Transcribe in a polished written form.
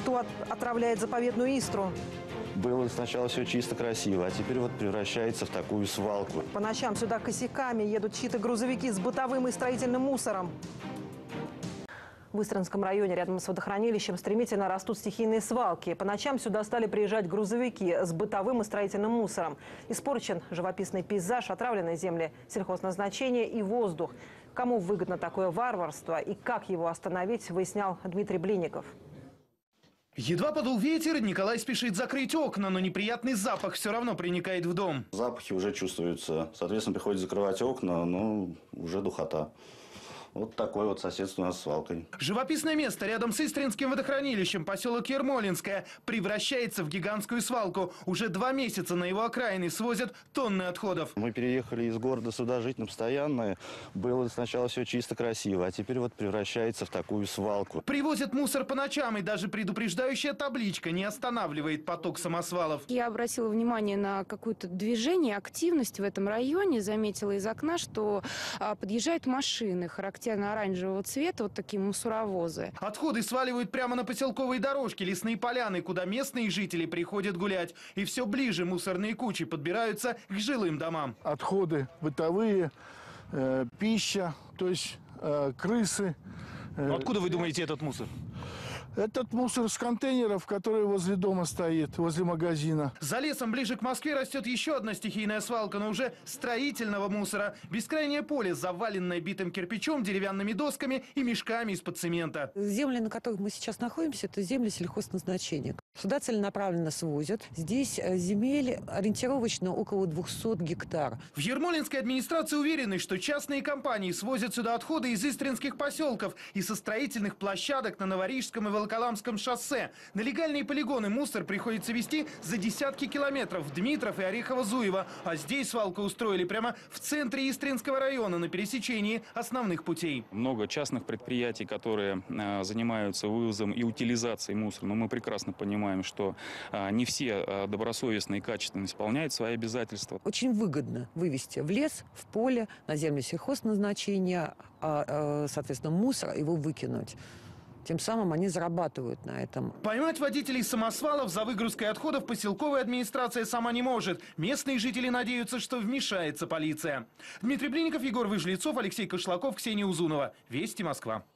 Кто отравляет заповедную Истру? Было сначала все чисто красиво, а теперь вот превращается в такую свалку. По ночам сюда косяками едут чьи-то грузовики с бытовым и строительным мусором. В Истринском районе рядом с водохранилищем стремительно растут стихийные свалки. По ночам сюда стали приезжать грузовики с бытовым и строительным мусором. Испорчен живописный пейзаж, отравленные земли сельхозназначения и воздух. Кому выгодно такое варварство и как его остановить, выяснял Дмитрий Блинников. Едва подул ветер, Николай спешит закрыть окна, но неприятный запах все равно проникает в дом. Запахи уже чувствуются. Соответственно, приходится закрывать окна, но уже духота. Вот такое вот соседство у нас с свалкой. Живописное место рядом с Истринским водохранилищем, поселок Ермолинское, превращается в гигантскую свалку. Уже 2 месяца на его окраины свозят тонны отходов. Мы переехали из города сюда жить на постоянное. Было сначала все чисто красиво, а теперь вот превращается в такую свалку. Привозят мусор по ночам, и даже предупреждающая табличка не останавливает поток самосвалов. Я обратила внимание на какое-то движение, активность в этом районе. Заметила из окна, что подъезжают машины, характерно оранжевого цвета, вот такие мусоровозы. Отходы сваливают прямо на поселковые дорожки, лесные поляны, куда местные жители приходят гулять. И все ближе мусорные кучи подбираются к жилым домам. Отходы бытовые, пища, то есть крысы. Откуда вы думаете этот мусор? Этот мусор с контейнеров, который возле дома стоит, возле магазина. За лесом ближе к Москве растет еще одна стихийная свалка, но уже строительного мусора. Бескрайнее поле, заваленное битым кирпичом, деревянными досками и мешками из-под цемента. Земли, на которых мы сейчас находимся, это земли сельхозназначения. Сюда целенаправленно свозят. Здесь земель ориентировочно около 200 гектар. В Ермолинской администрации уверены, что частные компании свозят сюда отходы из истринских поселков и со строительных площадок на Новорижском и Волоколамском шоссе. На легальные полигоны мусор приходится везти за десятки километров в Дмитров и Орехово-Зуево. А здесь свалку устроили прямо в центре Истринского района на пересечении основных путей. Много частных предприятий, которые занимаются вывозом и утилизацией мусора. Но мы прекрасно понимаем, что не все добросовестно и качественно исполняют свои обязательства. Очень выгодно вывести в лес, в поле, на землю сельхозназначения, соответственно, мусор его выкинуть. Тем самым они зарабатывают на этом. Поймать водителей самосвалов за выгрузкой отходов поселковая администрация сама не может. Местные жители надеются, что вмешается полиция. Дмитрий Блинников, Егор Выжлецов, Алексей Кошлаков, Ксения Узунова. Вести, Москва.